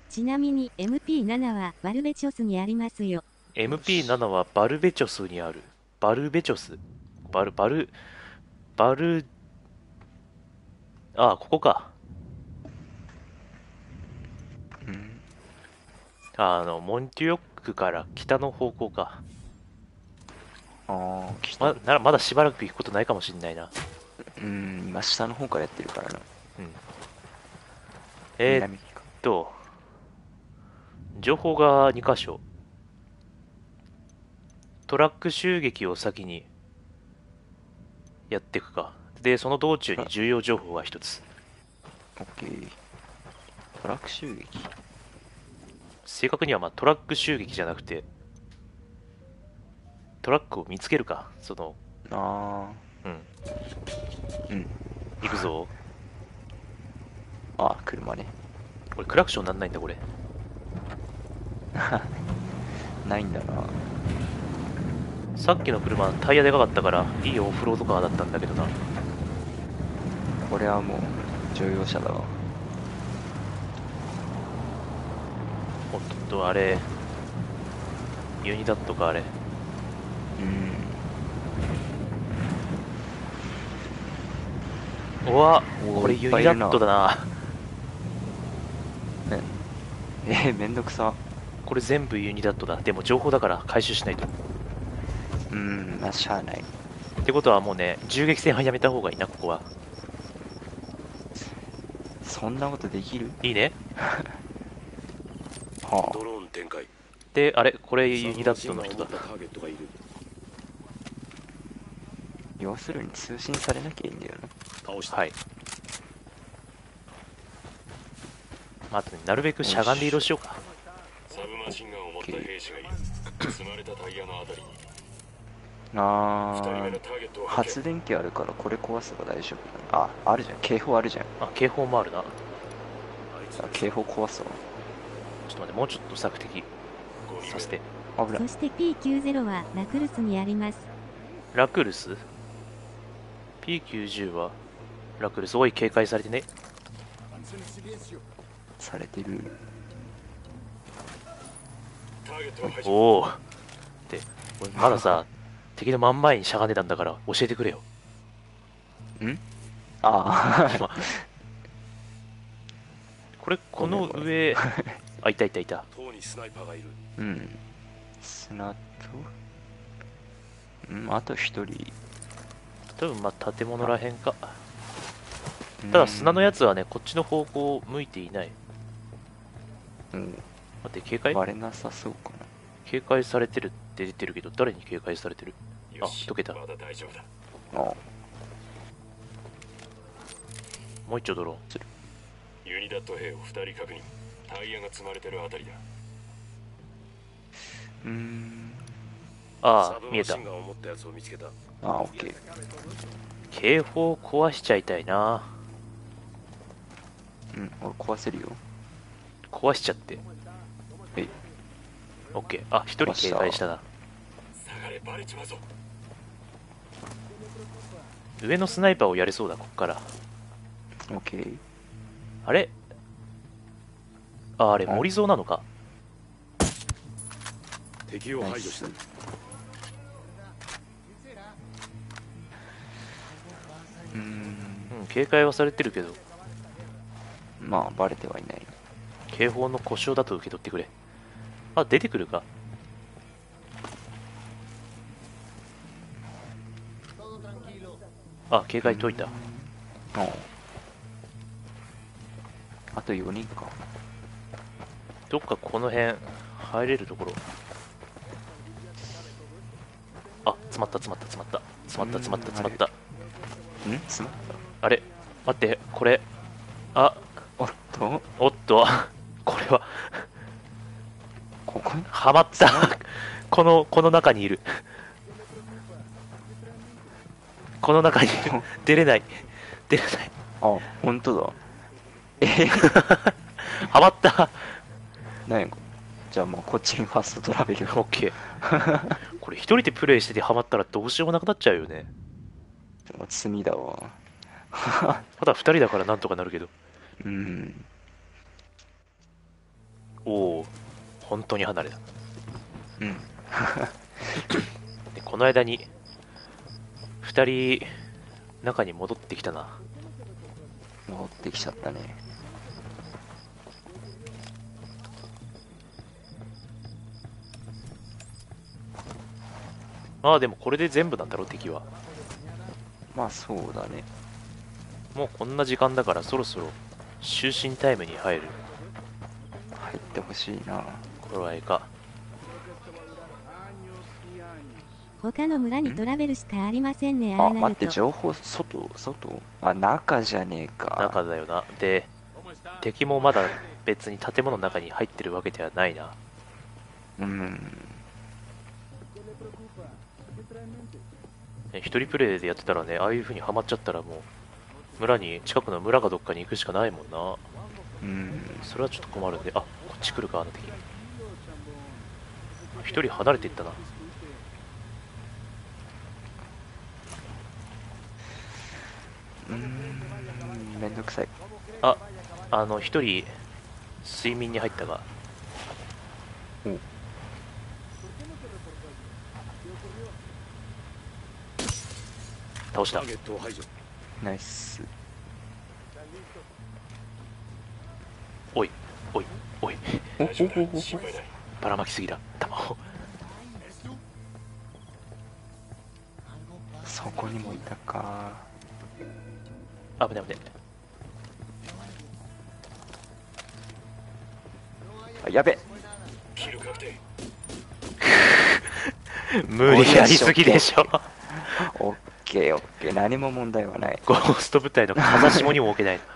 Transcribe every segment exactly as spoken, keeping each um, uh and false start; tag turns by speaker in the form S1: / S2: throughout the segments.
S1: ちなみに エムピーなな はバルベチョスにありますよ。
S2: エムピーなな はバルベチョスにある。バルベチョス。バル、バル、バル、ああ、ここか。
S3: うん。
S2: あの、モンテュヨックから北の方向か。
S3: ああ、来た。
S2: ま、ならまだしばらく行くことないかもしんないな。
S3: うん、今下の方からやってるからな。
S2: うん。えー、っ
S3: 南か。
S2: と、情報がに箇所。トラック襲撃を先にやっていくか。で、その道中に重要情報が一つ。
S3: オッケー。トラック襲撃。
S2: 正確にはまあトラック襲撃じゃなくて、トラックを見つけるか。その、
S3: あ
S2: うん。
S3: あ、うん。
S2: 行くぞ。
S3: あ、車ね。
S2: これクラクションなんないんだこれ。
S3: ないんだな。
S2: さっきの車タイヤでかかったからいいオフロードカーだったんだけどな。
S3: これはもう乗用車だわ。
S2: おっとあれユニダットかあれ。
S3: うん。
S2: うわ
S3: おー
S2: これユニダットだな。
S3: ね、えー、めんどくさ。
S2: これ全部ユニダットだ。でも情報だから回収しないと。
S3: うん、まあしゃあない。
S2: ってことはもうね銃撃戦はやめた方がいいなここは。
S3: そんなことできる？
S2: いいね。
S3: は
S4: ドローン展開。
S2: であれこれユニダットの人だ。
S4: ターゲットがいる。
S3: あ、要するに通信されなきゃいいんだよな。
S4: 倒した。
S2: はい。あとねなるべくしゃがんで移動しようか。
S4: サブマシンガンを持った兵士がいる。積まれたタイヤのあたりに。
S3: あ
S4: 二人目の
S3: ー、
S4: ターゲットを発
S3: 発電機あるからこれ壊せば大丈夫だな。あ、あるじゃん。警報あるじゃん。
S2: あ警報もあるな。
S4: 見。あいつ
S3: あ、警報壊すわ。
S2: ちょっと待ってもうちょっと索敵させて。
S3: 危ない。
S1: そして ピーきゅうじゅう はラクルスにあります。
S2: ラクルス ピーきゅうじゅう はラクルスおい警戒されてね。
S3: されてる。
S4: ターゲットを排除。
S2: おおで俺まださ敵の真ん前にしゃがんでたんだから教えてくれよ。
S3: んああ。
S2: 今これこの
S3: ごめん
S2: 上あいたいたいた。
S4: 塔にスナイパーがいる。
S3: うん。砂と、うん、あと一人。
S2: 多分まあ建物らへんか。ただ砂のやつはねこっちの方向を向いていない。
S3: うん。
S2: 待って警戒
S3: バレなさそうかな。
S2: 警戒されてるって出てるけど誰に警戒されてる？あ
S4: よし
S2: 溶けた。
S4: まだ大丈夫だ。
S3: あ、
S2: もう一丁ドローン。
S4: ユニダット兵を二人確認。タイヤが積まれてるあたりだ。
S3: うーん。
S2: あ
S4: サブ
S2: あ見えた。
S4: マシンガンを持ったやつを見つけた。
S3: あ、オッケー。
S2: 警報壊しちゃいたいな。
S3: うん、俺壊せるよ。
S2: 壊しちゃって
S3: えい。
S2: オッケー。あ一人警戒したな。
S4: 下がれバレちまうぞ。
S2: 上のスナイパーをやれそうだこっから。
S3: オッケー。
S2: あれああれ森蔵なのか。
S4: 敵を排除した。
S3: うーん。
S2: うん警戒はされてるけど
S3: まあ、バレてはいない。
S2: 警報の故障だと受け取ってくれ。あ出てくるか。あ警戒解いた。
S3: ああとよにんか。
S2: どっかこの辺入れるところ。あ詰まった詰まった詰まった詰まった詰まった詰まった。
S3: ん詰まっ
S2: あれ待ってこれあ
S3: た。おっと、
S2: おっとこれは
S3: ここに
S2: はまったこのこの中にいるこの中にいる出れない出れない
S3: あ、ほんとだ。えー、
S2: はまった
S3: なんやこれ。じゃあもうこっちにファストトラベル。
S2: オッケーこれ一人でプレイしててハマったらどうしようもなくなっちゃうよね。
S3: 罪だわ。
S2: まだ二人だからなんとかなるけど。
S3: うん。
S2: 本当に離れた。
S3: うん
S2: でこの間にふたり中に戻ってきたな。
S3: 戻ってきちゃったね。
S2: ああでもこれで全部なんだろ敵は。
S3: まあそうだね。
S2: もうこんな時間だからそろそろ就寝タイムに入る
S3: 入ってほしいな。
S2: 頃合いか。
S1: 他の村にトラベルしかありませんね。あ
S3: あ、
S1: あな
S3: 待って、
S1: ると。
S3: 情報、外外あ、中じゃねえか。
S2: 中だよな。で敵もまだ別に建物の中に入ってるわけではないな。
S3: うん。
S2: ね一人プレイでやってたらね、ああいう風にハマっちゃったらもう村に近くの村かどっかに行くしかないもんな。
S3: うん。
S2: それはちょっと困るんで。あ、こっち来るかあの敵。一人離れていったな。
S3: うーん。めんどくさい。
S2: あ、あの一人睡眠に入ったが。
S3: お
S2: 倒した
S4: ター。ゲットを排除。
S3: ナイス。
S2: おいおいおい、
S3: お
S4: 大丈夫
S3: おおお
S4: だ。心配ない。
S2: ばらまきすぎだ弾を。
S3: そこにもいたか。
S2: 危ない危ない。
S3: あ、やべ。
S4: キル確定。
S2: 無理やりすぎでしょ。
S3: オッケーオッケー。何も問題はない。
S2: ゴースト部隊の風下にも置けない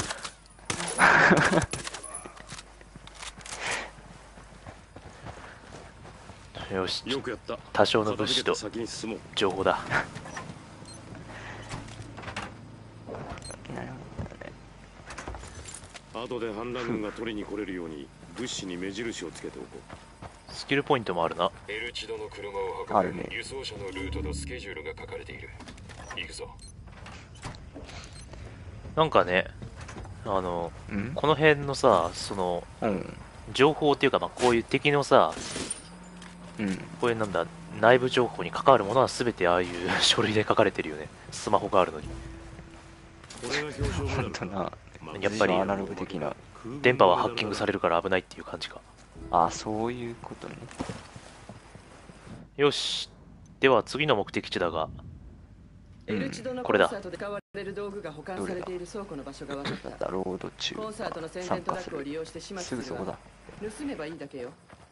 S2: よし、
S4: よくやった。
S2: 多少の物資と
S4: 片付けて先に進もう。
S2: 情報だ。
S3: なるほどね。
S4: 後で反乱軍が取りに来れるように物資に目印をつけておこ
S2: スキルポイントもあるな。
S4: う。エルチドの車を
S3: あるね
S4: 運ぶ輸送車のルートとスケジュールが書かれている。行くぞ。
S2: なんかね、あの
S3: うん
S2: この辺のさ、その
S3: うん。
S2: 情報っていうか、まあこういう敵のさ、
S3: うん。
S2: こういうなんだ内部情報に関わるものは全てああいう書類で書かれてるよね。スマホがあるのに。
S4: これが表彰
S3: ほんとな。
S2: やっぱり
S3: アナログ的な。
S2: 電波はハッキングされるから危ないっていう感じか。
S3: あ、そういうことね。
S2: よし、では次の目的地だが、
S3: うん
S5: エルチドの
S2: これだ
S5: コンサートで使われる道具が保管されている倉庫の場所が分かった。
S3: だったロード中。
S5: コンサートの宣伝トラックを利用して始末
S3: すぐそこ
S5: するわ
S3: だ。
S5: 盗めばいいだけよ。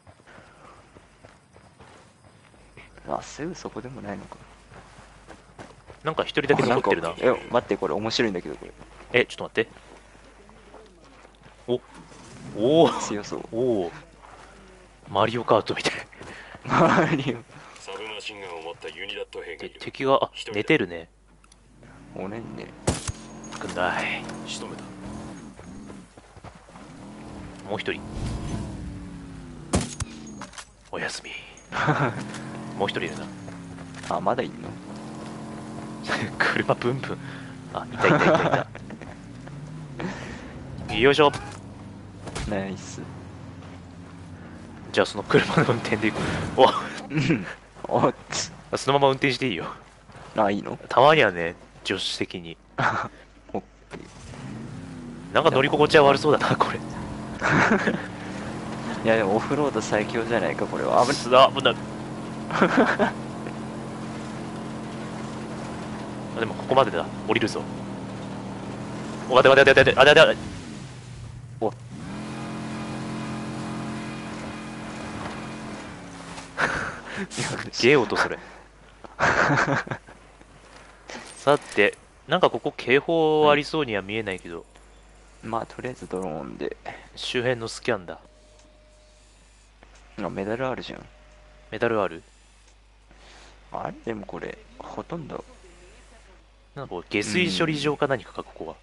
S3: あ、すぐそこでもないのか。
S2: なんか一人だけ残ってるな。
S3: あんかえ、待って、これ面白いんだけど、これ。
S2: え、ちょっと待って。おおー
S3: 強そう。
S2: おおマリオカートみたい。
S3: 周りを。
S4: サブマシンガンを持ったユニダット兵が
S2: で
S4: いる。
S2: 敵が、あ、寝てるね。
S3: おねんね。
S2: くんだい。
S4: 仕留めた。
S2: もう一人。おやすみ。もう一人いるな。
S3: あ、まだいんの
S2: 車ブンブン。あ、いたいたいたいた。よいしょ。
S3: ナイス。
S2: じゃあその車の運転で行く。
S3: うんおっつ。
S2: お、そのまま運転していいよ。
S3: あ、いいの
S2: たまにはね、助手席に。
S3: オッケ
S2: なんか乗り心地は悪そうだな、これ。
S3: ー。いや、でもオフロード最強じゃないか、これは。危
S2: すだ、危ない。あ、でもここまでだ。降りるぞ。お、待て待て待て待て、あ、待て待て。
S3: お
S2: ゲー音それ。さて、なんかここ警報ありそうには見えないけど、
S3: まあ、とりあえずドローンで。
S2: 周辺のスキャンだ。
S3: あ、メダルあるじゃん。
S2: メダルある？
S3: あれでもこれ、ほとんど。
S2: なんかこう下水処理場か何かか、ここは。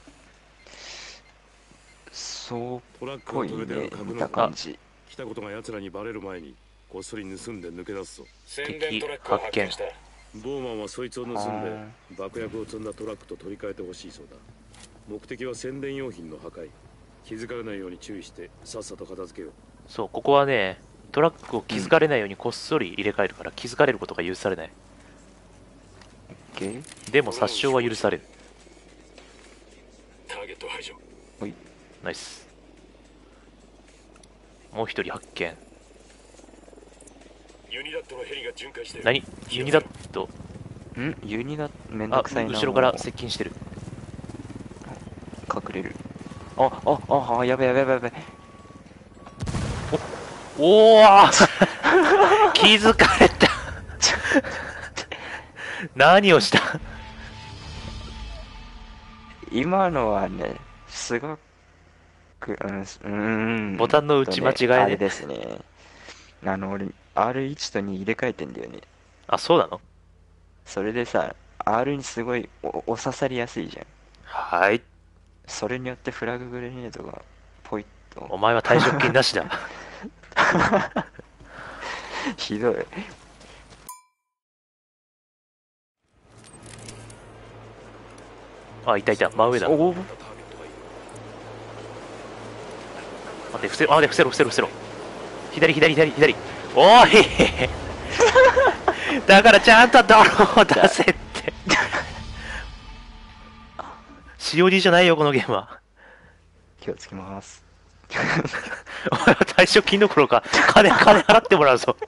S3: そうっ
S4: トラック
S3: ぽい
S4: を止めて
S3: ね
S4: る。格
S3: 見た
S4: 納
S3: 感じ。
S4: 来たことが奴らにバレる前にこっそり盗んで抜け出すぞ。宣
S2: 敵
S4: 伝トラックを発見した。ボーマンはそいつを盗んで
S3: は
S4: 爆薬を積んだトラックと取り替えてほしいそうだ。目的は宣伝用品の破壊。気づかれないように注意してさっさと片付けよう。
S2: そう、ここはね、 トラックを気づかれないようにこっそり入れ替えるから、気づかれることが許されない。
S3: オッケー。
S2: でも殺傷は許される。
S4: ターゲット排除。
S3: ほい。
S2: ナイス。もう一人発見。
S4: ユニダットのヘリが巡回してる。
S2: 何ユニダット。
S3: んユニだ、めんど
S2: あ、
S3: くさいな。
S2: 後ろから接近してる。
S3: 隠れる。あ、あ、あ、あ、やべやべやべやべ。
S2: おおー気づかれた何をした？
S3: 今のはね、すごく、うん、うーん。
S2: ボタンの打ち間違いね。
S3: あれですね。あの、俺、アールワン とに入れ替えてんだよね。
S2: あ、そうなの？
S3: それでさ、アール にすごいおお刺さりやすいじゃん。
S2: はい。
S3: それによってフラググレネードがポイッと。
S2: お前は退職金なしだ。
S3: ひどい。
S2: あ、いたいた、真上だ。
S3: おお。
S2: 待って、伏せろ、あ、で、伏せろ、伏せろ、伏せろ。左、左、左、左。おいだからちゃんとドローを出せって。シーオーディー じゃないよ、このゲームは。
S3: 気をつけます。
S2: お前は退職金どころか、金、金払ってもらうぞ。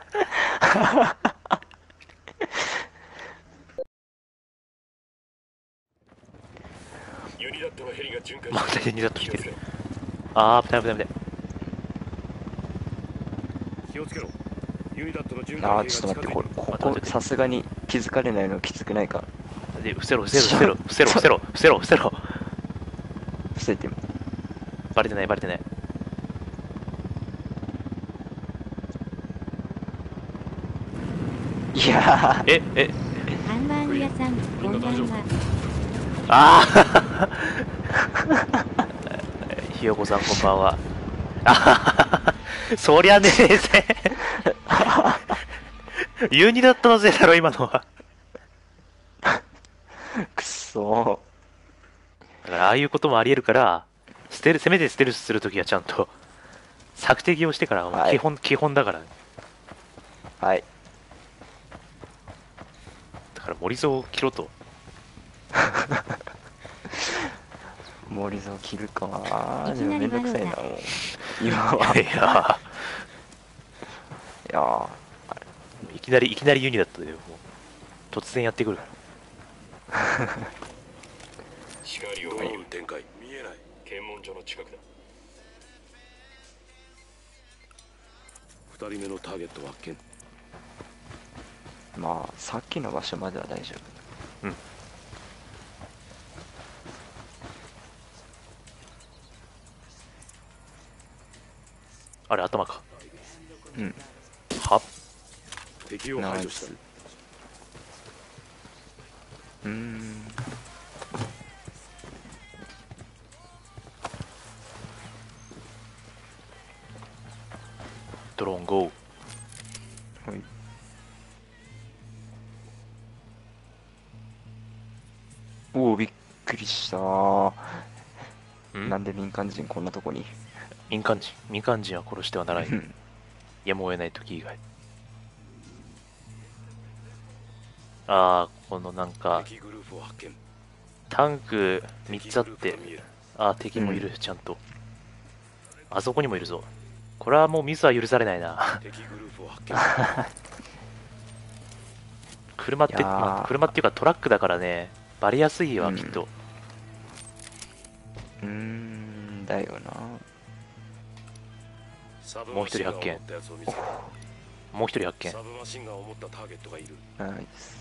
S4: ユニダットのヘリが巡回
S2: またユニダット来てる。あー、危ない危ない危ない。
S4: 気をつけろ。ユニダットの巡回
S3: あー、ちょっと待って、これ、ここ、さすがに気づかれないのきつくないか。
S2: で、伏せろ、伏せろ、伏せろ、伏せろ、伏せろ、伏せろ。
S3: 伏せても。
S2: バレてない、バレてない。
S3: いや
S2: え、え、
S1: ハンバーグ屋さん、こんばんは。
S2: ああひよこさんこんばんは。あははそりゃねえぜ。ユニだったのぜだろ、今のは。
S3: くっそ
S2: だからああいうこともありえるから、捨てる、せめてステルスするときはちゃんと索敵をしてから、
S3: はい
S2: 基本、基本だから。
S3: ー。はい。
S2: だから森蔵を切ろうと。
S3: 森蔵切るかー。
S1: いきなり
S3: でもめんどくさいな、
S1: 悪
S3: もう。今は。
S2: いや
S3: いやー。
S2: ーいきなり、いきなりユニだったよ。もう突然やってくる。
S4: 光を追う展開。見えない。検問所の近くだ。二人目のターゲット発見。
S3: まあ、さっきの場所までは大丈夫。
S2: うん。あれ、頭か。
S3: うん。
S2: は
S4: 敵を排除した。
S3: うーん。
S2: ドローンゴー。
S3: はい。おお、びっくりしたー。
S2: ん
S3: なんで民間人こんなとこに。
S2: 民間人。民間人は殺してはならない。
S3: うん
S2: やむを得ない時以外。ああ、このなんか、
S4: 敵グループを発見。
S2: タンクみっつあって
S4: 敵グループが見える。
S2: ああ、敵もいる、ちゃんと。あそこにもいるぞ。これはもうミスは許されないな。
S4: 敵グループを発見。
S2: 車って、
S3: いやー
S2: まあ、車っていうかトラックだからね、バレやすいわ、
S3: うん
S2: きっと。
S3: うーん、だよな。
S4: サブ
S2: もう一人発見
S4: マシンガンを持ったやつを見つけた。
S2: もう一人発見。
S4: サブマシンガンを持ったターゲットがいる。
S3: ナイス。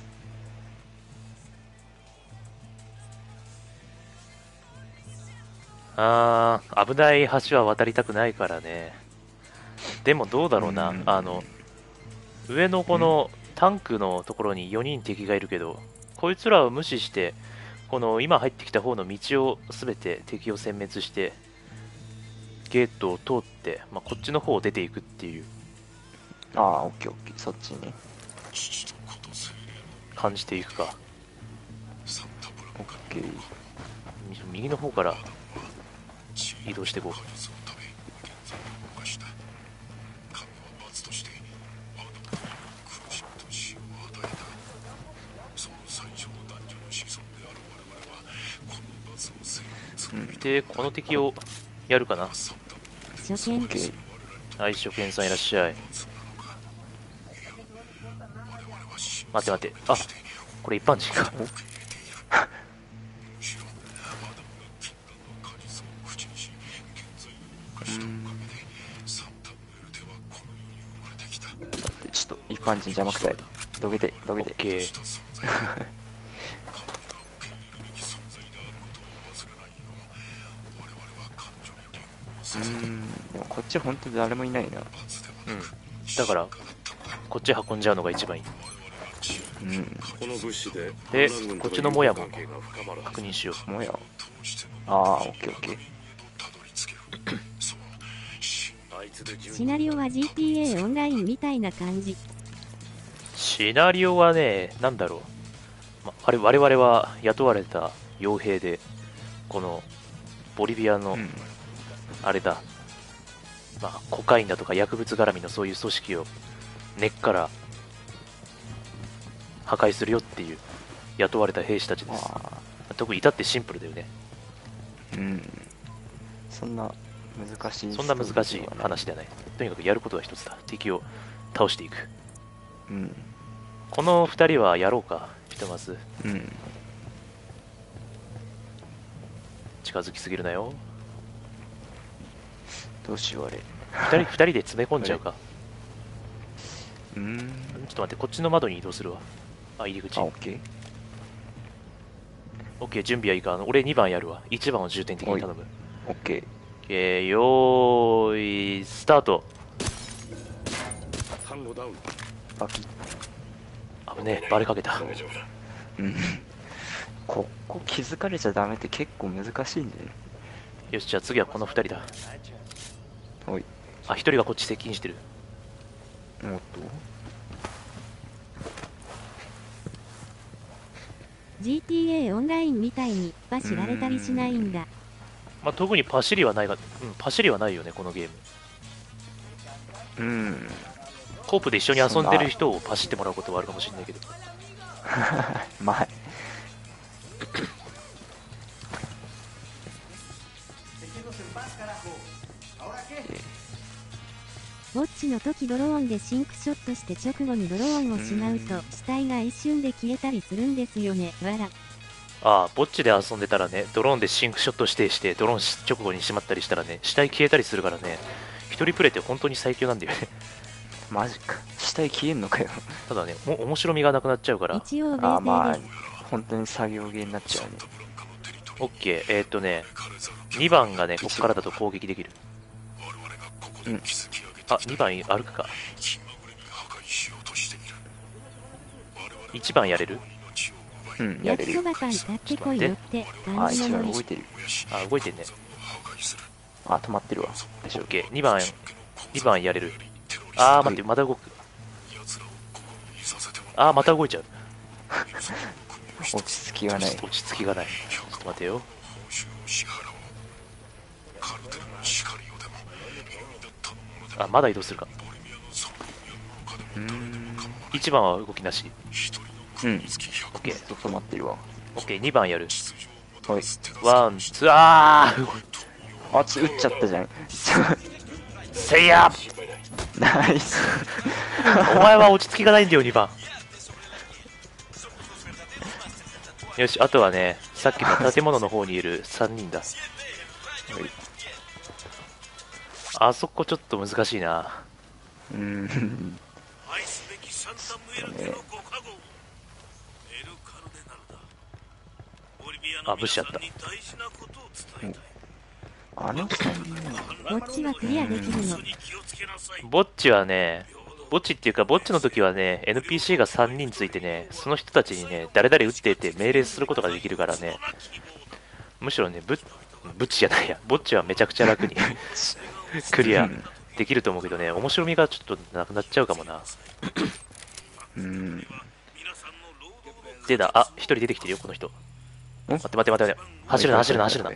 S2: ああ、危ない橋は渡りたくないからね。でもどうだろうな、
S3: うん
S2: あの、上のこのタンクのところによにん敵がいるけど、こいつらを無視して、この今入ってきた方の道をすべて敵を殲滅して、ゲートを通って、まあ、こっちの方を出ていくっていう
S3: ああ、オッケーオッケー、そっちね。
S2: 感じていくか。
S3: オッケー。
S2: み右の方から移動していこう。 で、この敵をやるかな。
S1: 初見。
S2: はい、初見さんいらっしゃい。待って待って。あ、これ一般人か。
S3: ちょっと一般人邪魔くさい。どけてどけて。
S2: オッケー。
S3: うーん、でもこっち本当に誰もいないな。
S2: うん。だから、こっち運んじゃうのが一番いい。
S3: うん。
S4: この物資で
S2: で
S4: 反乱軍
S2: こっちのもやも
S4: との友好関係が深まるはず
S2: 確認しよう。
S3: もや。ああ、オッケーオッケー。
S4: あいつで十
S1: シナリオは ジーティーエー オンラインみたいな感じ。
S2: シナリオはね、なんだろう。ま、あれ、我々は雇われた傭兵で、この、ボリビアの、
S3: うん
S2: あれだ、まあ、コカインだとか薬物絡みのそういう組織を根っから破壊するよっていう雇われた兵士たちです。
S3: あ
S2: 特に至ってシンプルだよね。
S3: ーうん。そんな難しい。
S2: そんな難しい話ではない。とにかくやることは一つだ。敵を倒していく。
S3: うん。
S2: この二人はやろうか、ひとまず。
S3: うん。
S2: 近づきすぎるなよ。
S3: どうしようあれ。
S2: 二人、二人で詰め込んじゃうか。
S3: うーん。
S2: ちょっと待って、こっちの窓に移動するわ。あ、入り口。
S3: あ、
S2: オ
S3: オッケー。
S2: ッケー、準備はいいか。あの俺にばんやるわ。いちばんを重点的に頼む。
S3: オッケー。
S2: えー、よーい、スタート。
S4: 反応ダウン。
S3: バキッ。
S2: 危ねえ、バレかけた。
S4: 大丈夫だ。
S3: うん。ここ気づかれちゃダメって結構難しいんだよね。
S2: よし、じゃあ次はこの二人だ。
S3: おい。
S2: あ、一人がこっち接近してる。
S3: おっと。
S1: ジーティーエー オンラインみたいにバシられたりしないんだ。
S2: まあ、特にパシリはないが、うん、パシリはないよね、このゲーム。
S3: うん。
S2: コープで一緒に遊んでる人をパシってもらうことはあるかもしれないけど。
S3: まあ。
S1: ウォッチの時ドローンでシンクショットして直後にドローンをしまうと死体が一瞬で消えたりするんですよね。わら。
S2: ああ、ぼっちで遊んでたらね、ドローンでシンクショット指定して、ドローン直後にしまったりしたらね、死体消えたりするからね、一人プレイって本当に最強なんだよね。
S3: マジか。死体消えんのかよ。
S2: ただね、もう面白みがなくなっちゃうから。
S1: 一応ベ
S3: あーまあ
S1: ーテで。
S3: 本当に作業ゲーになっちゃうね。
S2: オッケー、えー、っとね、にばんがね、こっからだと攻撃できる。
S3: うん。
S2: あ、にばん歩くか。いちばんやれる？
S3: うん、やれるよ。
S1: 焼きそばパン買ってこいよって
S3: あ、
S1: 感じ
S3: 一
S1: なのに。
S3: 番動いてる。
S2: あ、動いてんね。
S3: あ、止まってるわ。大丈
S2: オッケー、にばん、にばんやれる。あー、待って、また動く。あー、また動いちゃう。
S3: 夫。落ち着きがない。
S2: 落ち着きがない。ちょっと待てよ。あ、まだ移動するか。
S3: うーん。
S2: いちばんは動きなし。
S3: うん。
S2: オッケー、
S3: ずっと止まってるわ。
S2: オッケー、にばんやる。
S3: はい。
S2: ワン、ツー、あー
S3: あ、つ、撃っちゃったじゃん。
S2: せいや
S3: ナイス。
S2: お前は落ち着きがないんだよ、にばん。よし、あとはね、さっきの建物の方にいるさんにんだ。あそこちょっと難しいな。
S3: うーん。
S2: あ、無視やった。
S3: あのさんにん。
S1: ウォッチはクリアできるの。
S2: ぼっちはね、ぼっちっていうか、ぼっちの時はね、エヌピーシー がさんにんついてね、その人たちにね、誰々撃ってって命令することができるからね、むしろね、ぶ、ぶっちじゃないや、ぼっちはめちゃくちゃ楽にクリアできると思うけどね、面白みがちょっとなくなっちゃうかもな。
S3: うーん。
S2: でだ、あ、一人出てきてるよ、この人。待って待って待って待って、走るな走るな走るな。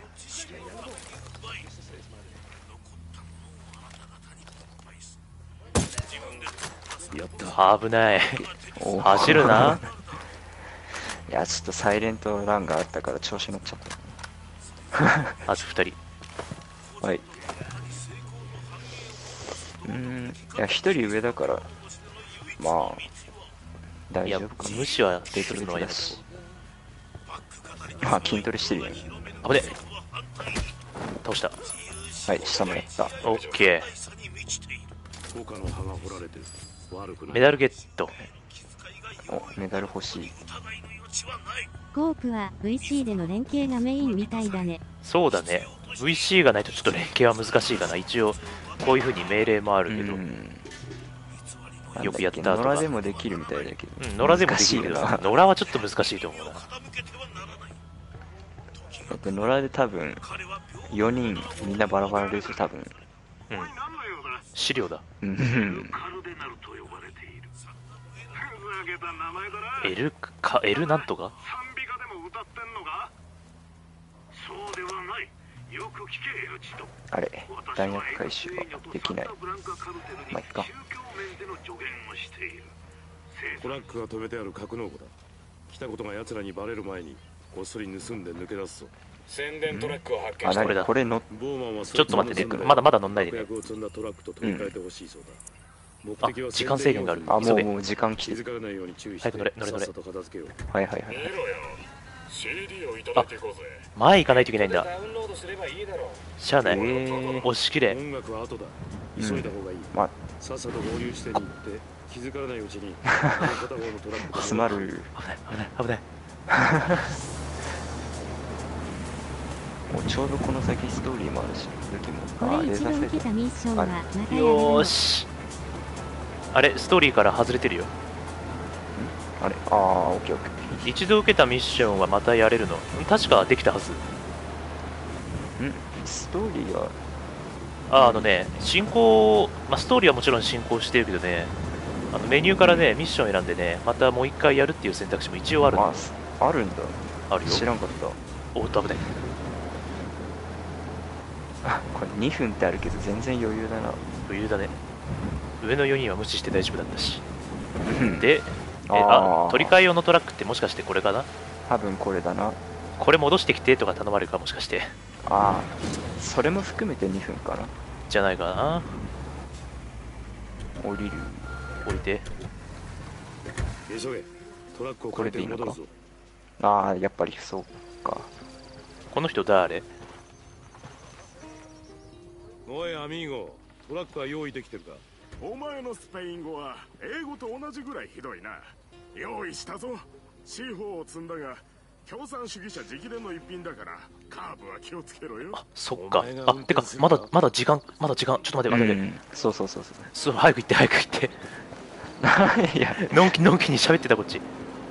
S2: 危ない。
S3: お
S2: 走るな。
S3: いや、ちょっとサイレントランがあったから調子乗っちゃった。
S2: あとふたり。
S3: はい。うーん、いや、一人上だから、まあ、大
S2: いや
S3: 丈夫かな。
S2: 無視はす
S3: 別
S2: るのはやめと
S3: 々だし
S2: こ。
S3: あ、筋トレしてるよね。
S2: う。危ねえ。倒した。
S3: はい、下もやった。
S2: オッケ
S4: 他の葉が掘られてる。悪く
S2: ー。
S4: ない。
S2: メダルゲット。
S3: お、メダル欲しい。
S1: コープは ブイシー での連携がメインみたいだね。
S2: そうだね。ブイシー がないとちょっと連携は難しいかな。一応、こういう風に命令もあるけど。
S3: う
S2: うん、
S3: ん。
S2: よくやったとか
S3: 野良でもできるみたいだけど。
S2: 野良でもできるけど、
S3: 難しいな。
S2: 野良はちょっと難しいと思うな。
S3: だって野良で多分、よにんみんなバラバラでしょ、多分。
S2: うん。資料だ。
S3: うん。
S2: L か、L なんとか
S3: あれ、弾薬回収はできない。まあ、いっか。
S4: トラックが止めてある格納庫だ。来たことが奴らにバレる前にこっそり盗んで抜け出すぞ。宣伝トラックを発見
S3: あ、
S4: した。
S2: これだ
S3: なにこれの、
S4: ボーマンは
S2: ちょっと待ってね。まだまだ乗んないでね。
S4: 薬を積んだトラックと取り替えてほしいそうだ。目
S2: あ
S4: 的は
S2: 時間制限がある
S3: あ、もう、
S2: 急げ
S3: もう時間来てる。
S4: 気づかれないように注意して、
S2: 早く乗れ乗れ乗れ
S4: さっさと片付けよう。
S3: はいはいはい。
S4: シーディー をいただいていこうぜ。
S2: 前行かないといけないんだ。しゃあない。
S3: えー、
S2: 押し切れ。
S4: 音楽は後だ。急いだ方がいい。
S3: まあ、
S4: さっさと合流地点に行って気づかれないうちに片方のトラックと
S3: 詰まる。
S2: 危ない、危ない、危ない。
S3: もうちょうどこの先ストーリーもあるし、時も。
S1: これ
S3: あ、レー
S1: 一度受け
S3: ザーサイト
S1: たミッションはまたやる
S2: よー
S1: な。
S2: し。あれ、ストーリーから外れてるよ。
S3: あれ、あー、オッケーオッケー。
S2: 一度受けたミッションはまたやれるの。確かできたはず。
S3: んストーリーは、
S2: あ、あのね、進行、まあ、ストーリーはもちろん進行してるけどね、あのメニューからね、ミッション選んでね、またもう一回やるっていう選択肢も一応あるの。
S3: あ、あるんだ。
S2: あるよ。
S3: 知らんかった。
S2: おっと、危ない。
S3: あ、これにふんってあるけど全然余裕だな。
S2: 余裕だね。上のよにんは無視して大丈夫だったし。
S3: うん
S2: で、え、
S3: あ
S2: あ
S3: ー、
S2: 取り替え用のトラックってもしかしてこれかな。
S3: 多分これだな。
S2: これ戻してきてとか頼まれるかもしかして。
S3: ああ、それも含めてにふんかな。
S2: じゃないかな。
S3: 降りる。
S2: 置いて。
S4: 急げ。トラックを借りて戻るぞ。
S3: ああ、やっぱりそうか。
S2: この人誰？
S4: おいアミーゴ、トラックは用意できてるか？
S6: お前のスペイン語は英語と同じぐらいひどいな。用意したぞ。シーフォー を積んだが共産主義者直伝の一品だからカーブは気をつけろよ。
S2: あ、そっか
S4: お前が。
S2: あ、
S4: 運
S2: てか
S4: 転す、るか
S2: まだ、まだ時間、まだ時間。ちょっと待って、待って。
S3: うん、そうそうそうそう。
S2: そう、早く行って、早く行って。
S3: いや、
S2: のんきのんきに喋ってた、こっち。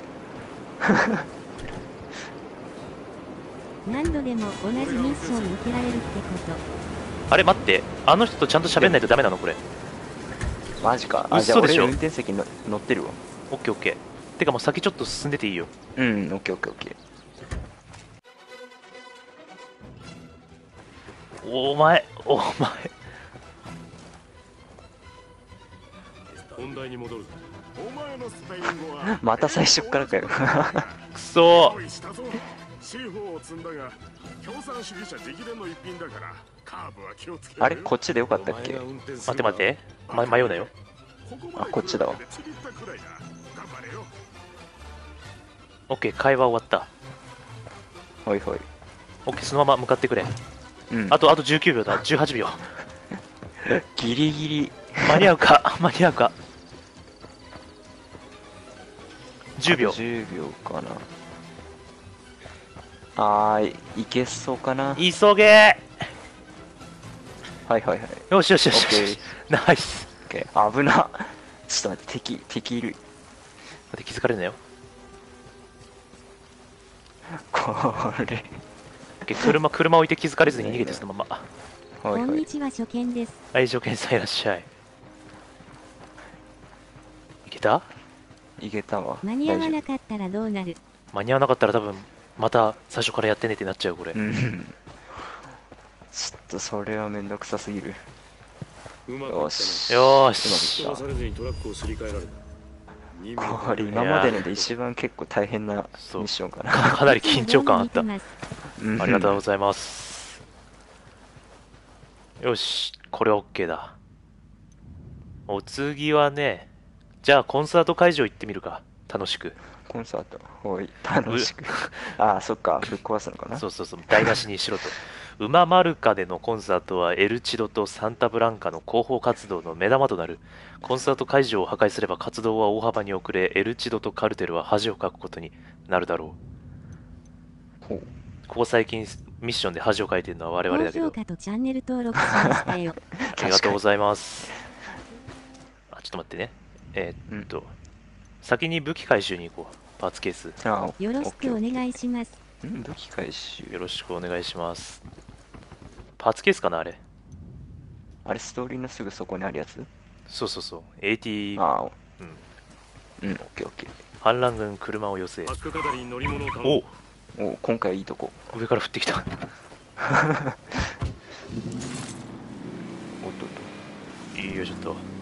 S1: 何度でも同じミッション受けられるってこ
S2: あれ、待って。あの人とちゃんと喋んないとダメなのこれ。
S3: マジか。あ、じゃあ
S2: 嘘でしょ
S3: 俺運転席の乗ってるわ。
S2: オッケーオッケー。てかもう先ちょっと進んでていいよ。
S3: うん、オッケーオッケーオッケー。
S2: お前、お前。
S4: 本題に戻るぞ。
S6: お前のスペイン語は
S3: また最初っからかよ。
S2: くそ
S6: 用意したぞ。シーフォー を積んだが共産主義者直伝の一品だからカーブは気をつけろよ。
S3: あれこっちでよかったっけ？
S2: ー。待って待って。ま、迷うなよ。
S3: あこっちだわ。
S6: ちぎったくらいだ。頑張れよ。
S2: オッケー、会話終わった。
S3: ほいほい。
S2: オッケー、そのまま向かってくれ。
S3: うん。
S2: あと、あとじゅうきゅうびょうだ。じゅうはちびょう。
S3: ギリギリ。
S2: 間に合うか間に合うか。じゅうびょう。
S3: じゅうびょうかな。あー、いけそうかな。
S2: 急げ
S3: はいはいはい。
S2: ー。よしよしよし
S3: オッケー
S2: よし。ナイス。
S3: オッケー。危な。ちょっと待って、敵、敵いる。
S2: 待って、気づかれるなよ。
S3: これ。
S2: オッケー、車、車置いて気づかれずに逃げてそのまま。
S1: と。
S3: はいはい。
S1: こんにちは、初見です。
S2: はい、条件さんいらっしゃい。いけた？
S3: いけたわ。
S1: 間に合わ
S3: 大丈
S1: なかったらどうなる？
S2: 間に合わなかったら多分、また最初からやってねってなっちゃう、これ。
S3: 夫。うん。ちょっとそれはめんどくさすぎる。
S4: うまくいったな。
S3: よし。
S2: よー
S3: うまくい
S2: し。
S3: った
S4: 飛ばされずにトラックをすり替えられた。任務
S3: これ今までので一番結構大変なミッションかな。
S2: かなり緊張感あった。
S1: 動画見てます
S3: うん
S2: ありがとうございます。よし、これ OK だ。お次はね、じゃあコンサート会場行ってみるか。楽しく。
S3: コンサート。ほい、楽しく。ああ、そっか、ぶっ壊すのかな。
S2: そうそうそう、台無しにしろと。ウママルカでのコンサートはエルチドとサンタブランカの広報活動の目玉となる。コンサート会場を破壊すれば活動は大幅に遅れ、エルチドとカルテルは恥をかくことになるだろう。
S3: ほう。
S2: ここ最近ミッションで恥をかいてるのは我々だ
S1: 高
S2: けど。
S1: 評価とチャンネル登録しましたよ。
S2: ありがとうございます。あ、ちょっと待ってね。えーっと、先に武器回収に行こう。パーツケース。
S3: ああ、
S1: よろしくお願いします。
S3: うん、武器回収。
S2: よろしくお願いします。パーツケースかなあれ。
S3: あれ、ストーリーのすぐそこにあるやつ。
S2: そうそうそう。エーティー、
S3: ああ、
S2: うん。
S3: うん、オッケーオッケ
S2: 反乱軍車を寄せ。
S4: パック係に乗り物を頼む。
S2: おう、
S3: ー。お、今回いいとこ。
S2: 上から降ってきた。
S3: おっとっと。
S2: いいよ、ちょっと。